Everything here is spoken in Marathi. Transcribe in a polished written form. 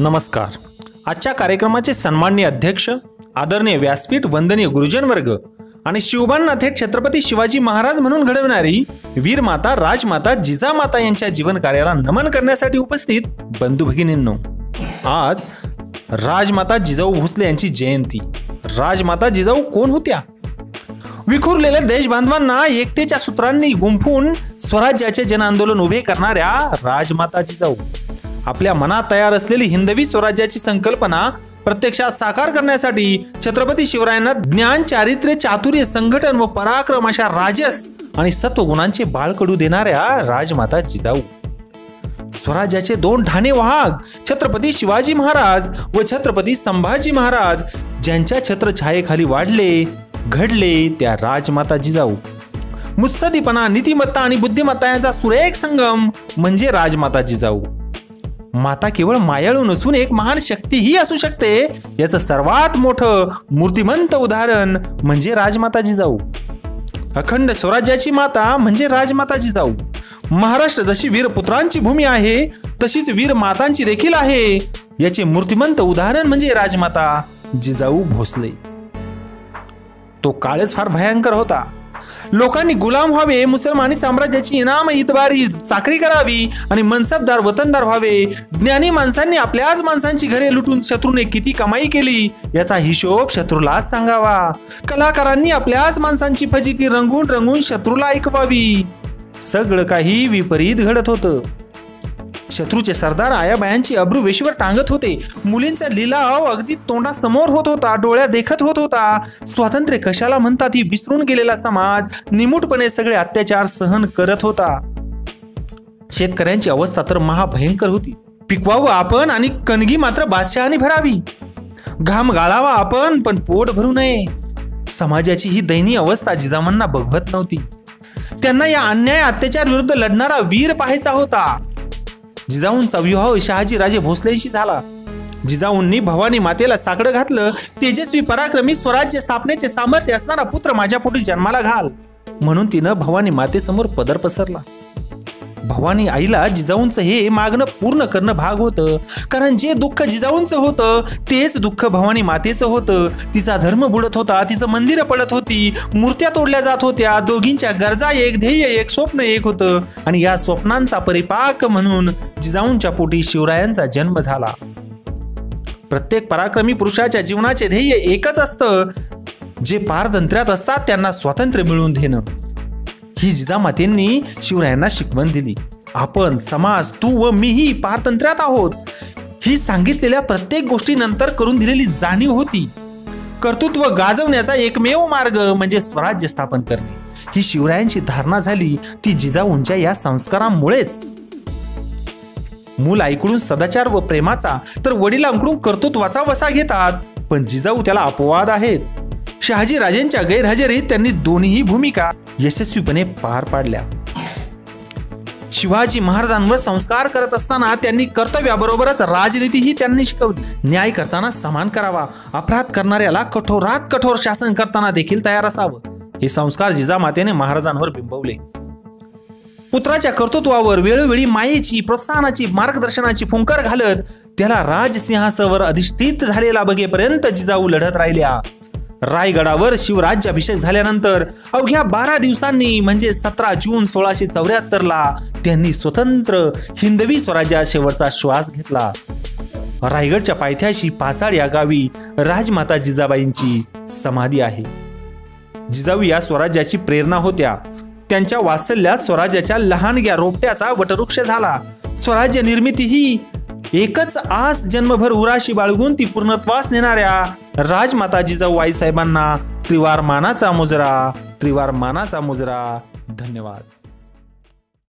नमस्कार। आजच्या कार्यक्रमाचे सन्माननीय अध्यक्ष, आदरणीय व्यासपीठ, वंदनीय गुरुजन वर्ग आणि शिवबांना थेट छत्रपती शिवाजी महाराज म्हणून घडवणारी वीरमाता, राजमाता, जिजामाता यांच्या जीवन कार्याला नमन करण्यासाठी उपस्थित बंधू भगिनींनो, आज राजमाता जिजाऊ भोसले यांची जयंती। राजमाता जिजाऊ कोण होत्या? विखुरलेल्या देशबांधवांना एकतेच्या सूत्रांनी गुंफून स्वराज्याचे जन आंदोलन उभे करणाऱ्या राजमाता जिजाऊ आपल्या मनात तयार असलेली हिंदवी स्वराज्याची संकल्पना प्रत्यक्षात साकार करण्यासाठी छत्रपती शिवरायांना ज्ञान, चारित्र्य, चातुर्य, संघटन व पराक्रम अशा राजस आणि सत्वगुणांचे बाळकडू देणाऱ्या राजमाता जिजाऊ। स्वराज्याचे दोन ठाणे वाहक छत्रपती शिवाजी महाराज व छत्रपती संभाजी महाराज ज्यांच्या छत्रछायेखाली वाढले घडले त्या राजमाता जिजाऊ। मुत्सदीपणा, नीतिमत्ता आणि बुद्धिमत्ता यांचा सुरेख संगम म्हणजे राजमाता जिजाऊ। माता केवळ मायाळू नसून एक महान शक्तीही असू शकते याचं सर्वात मोठं मूर्तिमंत उदाहरण म्हणजे राजमाता जिजाऊ। अखंड स्वराज्याची माता म्हणजे राजमाता जिजाऊ। महाराष्ट्र जशी वीरपुत्रांची भूमी आहे तशीच वीर मातांची देखील आहे याचे मूर्तिमंत उदाहरण म्हणजे राजमाता जिजाऊ भोसले। तो काळच फार भयंकर होता। लोकांनी गुलाम व्हावे, मुसलमानी साम्राज्याची इनाम इतबारी चाकरी करावी आणि मनसबदार वतनदार व्हावे। ज्ञानी माणसांनी आपल्याच माणसांची घरे लुटून शत्रूने किती कमाई केली याचा हिशोब शत्रूलाच सांगावा। कलाकारांनी आपल्याच माणसांची फजिती रंगून रंगून शत्रूला ऐकवावी। सगळं काही विपरीत घडत होतं। शत्रूचे सरदार आयाबायांची अब्रू वेशीवर टांगत होते। मुलींचा लिलाव अगदी तोंडासमोर होत होता, डोळ्या देखत होत होता। स्वातंत्र्य कशाला म्हणतात ही विसरून गेलेला समाज निमूटपणे सगळे अत्याचार सहन करत होता। शेतकऱ्यांची अवस्था तर महाभयंकर होती। पिकवावं आपण आणि कणगी मात्र बादशहाने भरावी। घाम गाळावा आपण पण पोट भरू नये। समाजाची ही दयनीय अवस्था जिजामांना बघवत नव्हती। त्यांना या अन्याय अत्याचार विरुद्ध लढणारा वीर पाहायचा होता। जिजाऊंचा विवाह शहाजी राजे भोसलेंशी झाला। जिजाऊंनी भवानी मातेला साकडं घातलं, तेजस्वी पराक्रमी स्वराज्य स्थापनेचे सामर्थ्य असणारा पुत्र माझ्या पोटी जन्माला घाल म्हणून तिनं भवानी मातेसमोर पदर पसरला। भवानी आईला जिजाऊंचं हे मागणं पूर्ण करणं भाग होतं, कारण जे दुःख जिजाऊंचं होतं तेच दुःख भवानी मातेचं होतं। तिचा धर्म बुडत होता, तिचं मंदिरं पडत होती, मूर्त्या तोडल्या जात होत्या। दोघींच्या गरजा एक, ध्येय एक, स्वप्न एक होतं आणि या स्वप्नांचा परिपाक म्हणून जिजाऊंच्या पोटी शिवरायांचा जन्म झाला। प्रत्येक पराक्रमी पुरुषाच्या जीवनाचे ध्येय एकच असतं, जे पारतंत्र्यात असतात त्यांना स्वातंत्र्य मिळवून देणं। ही जिजामातेंनी शिवरायांना शिकवण दिली। आपण, समाज, तू व मीही पारतंत्र्यात आहोत ही सांगितलेल्या प्रत्येक गोष्टीनंतर करून दिलेली जाणीव होती। कर्तृत्व गाजवण्याचा एकमेव मार्ग म्हणजे स्वराज्य स्थापन करणे ही शिवरायांची धारणा झाली ती जिजाऊंच्या या संस्कारांमुळेच। मूल आईकडून सदाचार व प्रेमाचा तर वडिलांकडून कर्तृत्वाचा वसा घेतात, पण जिजाऊ त्याला अपवाद आहेत। शहाजी राजेंच्या गैरहजेरीत त्यांनी दोन्ही भूमिका यशस्वीपणे पार पाडल्या। शिवाजी महाराजांवर संस्कार करत असताना त्यांनी कर्तव्याबरोबरच राजनीतीही त्यांनी शिकवली। न्याय करताना समान करावा, अपराध करणाऱ्याला कठोरात कठोर शासन करताना देखील तयार असावं हे संस्कार जिजामातेने महाराजांवर बिंबवले। पुत्राच्या कर्तृत्वावर वेळोवेळी मायेची, प्रोत्साहनाची, मार्गदर्शनाची फुंकर घालत त्याला राजसिंहासनावर अधिष्ठित झालेला बघेपर्यंत जिजाऊ लढत राहिल्या। रायगडावर शिवराज्याभिषेक झाल्यानंतर अवघ्या 12 दिवसांनी म्हणजे 17 जून 1674 त्यांनी स्वतंत्र हिंदवी स्वराज्यात शेवटचा श्वास घेतला। रायगडच्या पायथ्याशी पाचाड या गावी राजमाता जिजाबाईंची समाधी आहे। जिजाऊ या स्वराज्याची प्रेरणा होत्या। त्यांच्या वात्सल्यात स्वराज्याच्या लहानग्या रोपट्याचा वटवृक्ष झाला। स्वराज्य निर्मिती ही एकच आस जन्मभर उराशी बाळगून ती पूर्णत्वास नेणाऱ्या राजमाता जिजाऊ आईसाहेबांना त्रिवार मानाचा मुजरा, त्रिवार मानाचा मुजरा। धन्यवाद।